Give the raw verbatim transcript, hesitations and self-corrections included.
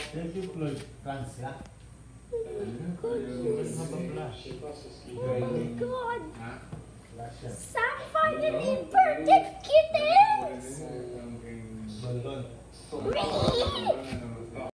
Thank you, Floyd. Francia. Oh my God! Russia. Sam finally birthday